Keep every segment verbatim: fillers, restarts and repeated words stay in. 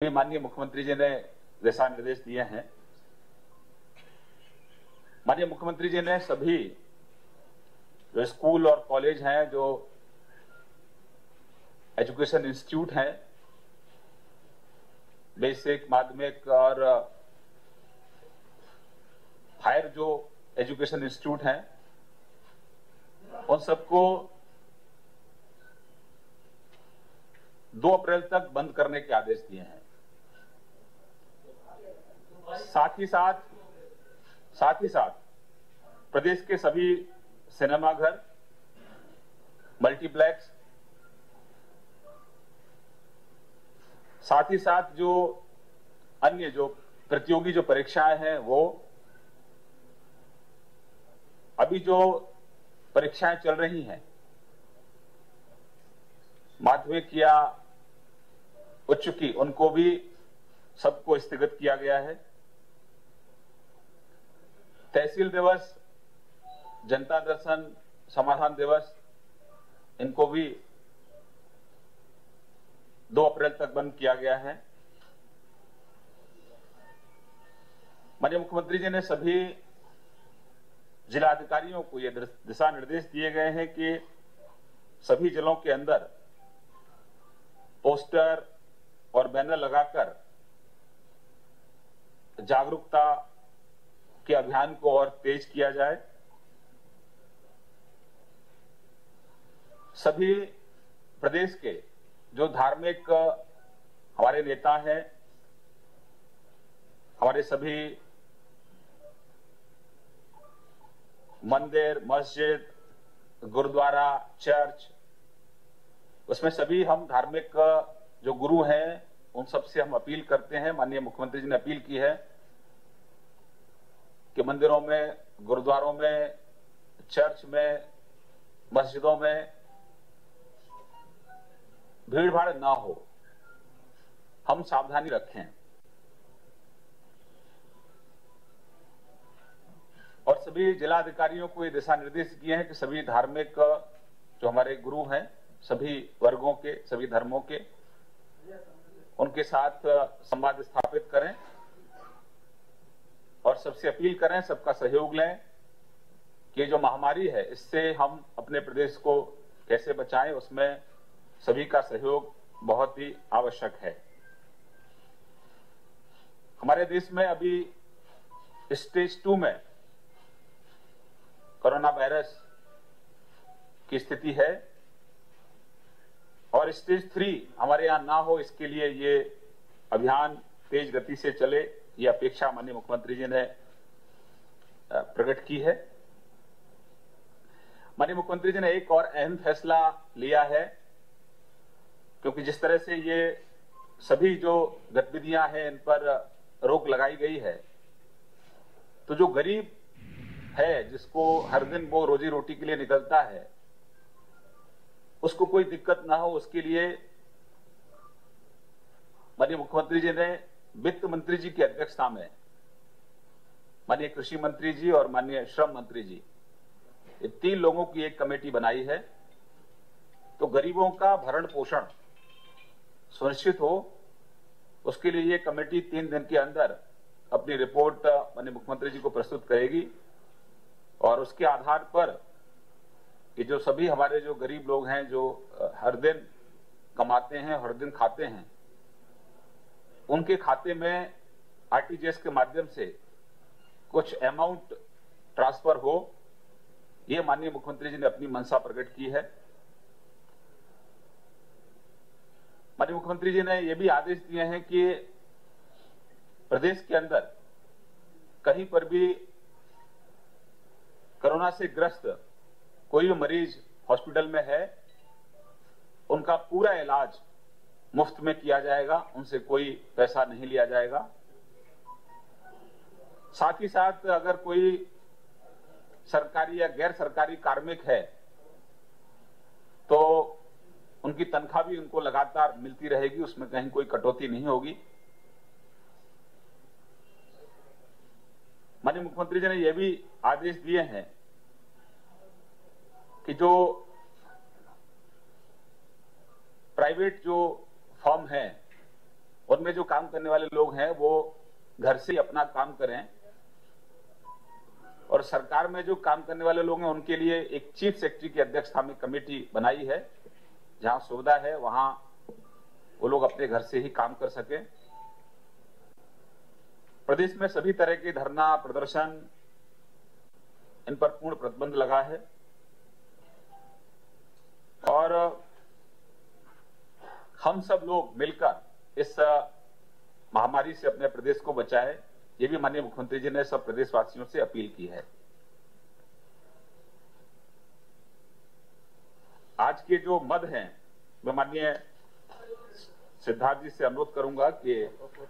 अभी माननीय मुख्यमंत्री जी ने दिशा निर्देश दिए हैं। माननीय मुख्यमंत्री जी ने सभी जो स्कूल और कॉलेज हैं, जो एजुकेशन इंस्टीट्यूट हैं, बेसिक, माध्यमिक और हायर जो एजुकेशन इंस्टीट्यूट हैं, उन सबको दो अप्रैल तक बंद करने के आदेश दिए हैं। साथ ही साथ साथ ही साथ प्रदेश के सभी सिनेमाघर, मल्टीप्लेक्स, साथ ही साथ जो अन्य जो प्रतियोगी जो परीक्षाएं हैं, वो अभी जो परीक्षाएं चल रही हैं, माध्यमिक या उच्च की, उनको भी सबको स्थगित किया गया है। तहसील दिवस, जनता दर्शन, समाधान दिवस, इनको भी दो अप्रैल तक बंद किया गया है। माननीय मुख्यमंत्री जी ने सभी जिलाधिकारियों को ये दिशा निर्देश दिए गए हैं कि सभी जिलों के अंदर पोस्टर और बैनर लगाकर जागरूकता के अभियान को और तेज किया जाए। सभी प्रदेश के जो धार्मिक हमारे नेता हैं, हमारे सभी मंदिर, मस्जिद, गुरुद्वारा, चर्च, उसमें सभी हम धार्मिक जो गुरु हैं, उन सब से हम अपील करते हैं। माननीय मुख्यमंत्री जी ने अपील की है कि मंदिरों में, गुरुद्वारों में, चर्च में, मस्जिदों में भीड़ भाड़ ना हो, हम सावधानी रखें। और सभी जिला अधिकारियों को ये दिशा निर्देश किए हैं कि सभी धार्मिक जो हमारे गुरु हैं, सभी वर्गों के, सभी धर्मों के, उनके साथ संवाद स्थापित करें और सबसे अपील करें, सबका सहयोग लें कि जो महामारी है, इससे हम अपने प्रदेश को कैसे बचाएं, उसमें सभी का सहयोग बहुत ही आवश्यक है। हमारे देश में अभी स्टेज टू में कोरोना वायरस की स्थिति है और स्टेज थ्री हमारे यहां ना हो, इसके लिए ये अभियान तेज गति से चले, ये अपेक्षा माननीय मुख्यमंत्री जी ने प्रकट की है। माननीय मुख्यमंत्री जी ने एक और अहम फैसला लिया है, क्योंकि जिस तरह से ये सभी जो गतिविधियां हैं, इन पर रोक लगाई गई है, तो जो गरीब है, जिसको हर दिन वो रोजी रोटी के लिए निकलता है, उसको कोई दिक्कत ना हो, उसके लिए माननीय मुख्यमंत्री जी ने वित्त मंत्री जी की अध्यक्षता में माननीय कृषि मंत्री जी और माननीय श्रम मंत्री जी, ये तीन लोगों की एक कमेटी बनाई है। तो गरीबों का भरण पोषण सुनिश्चित हो, उसके लिए ये कमेटी तीन दिन के अंदर अपनी रिपोर्ट माननीय मुख्यमंत्री जी को प्रस्तुत करेगी और उसके आधार पर कि जो सभी हमारे जो गरीब लोग हैं, जो हर दिन कमाते हैं, हर दिन खाते हैं, उनके खाते में आरटीजीएस के माध्यम से कुछ अमाउंट ट्रांसफर हो, ये माननीय मुख्यमंत्री जी ने अपनी मंशा प्रकट की है। माननीय मुख्यमंत्री जी ने यह भी आदेश दिए हैं कि प्रदेश के अंदर कहीं पर भी कोरोना से ग्रस्त कोई भी मरीज हॉस्पिटल में है, उनका पूरा इलाज मुफ्त में किया जाएगा, उनसे कोई पैसा नहीं लिया जाएगा। साथ ही साथ अगर कोई सरकारी या गैर सरकारी कार्मिक है, तो उनकी तनख्वाह भी उनको लगातार मिलती रहेगी, उसमें कहीं कोई कटौती नहीं होगी। माननीय मुख्यमंत्री जी ने यह भी आदेश दिए हैं कि जो प्राइवेट जो फर्म है, उनमें जो काम करने वाले लोग हैं वो घर से ही अपना काम करें, और सरकार में जो काम करने वाले लोग हैं उनके लिए एक चीफ सेक्रेटरी की अध्यक्षता में कमेटी बनाई है, जहां सुविधा है वहां वो लोग अपने घर से ही काम कर सकें। प्रदेश में सभी तरह के धरना प्रदर्शन इन पर पूर्ण प्रतिबंध लगा है, और हम सब लोग मिलकर इस महामारी से अपने प्रदेश को बचाएं, ये भी माननीय मुख्यमंत्री जी ने सब प्रदेशवासियों से अपील की है। आज के जो मद हैं, मैं माननीय सिद्धार्थ जी से अनुरोध करूंगा कि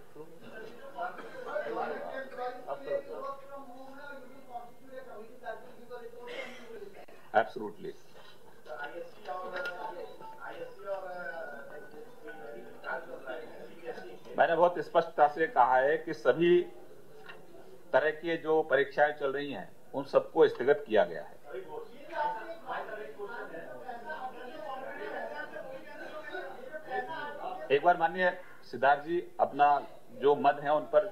एब्सोल्युटली मैंने बहुत स्पष्टता से कहा है कि सभी तरह के जो परीक्षाएं चल रही हैं उन सबको स्थगित किया गया है। एक बार माननीय सिद्धार्थ जी अपना जो मत है उन पर,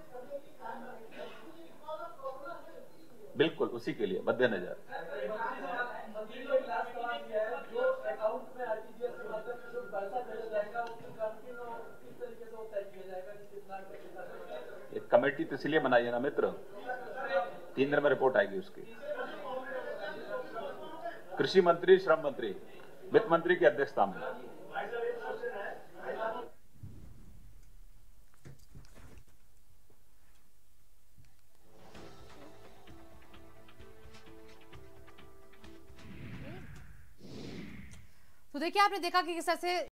बिल्कुल उसी के लिए मद्देनजर एक कमेटी तो इसलिए बनाई है ना मित्र, तीन दिन में रिपोर्ट आएगी उसकी। कृषि मंत्री, श्रम मंत्री, वित्त मंत्री की अध्यक्षता में। तो देखिए आपने देखा कि किस तरह से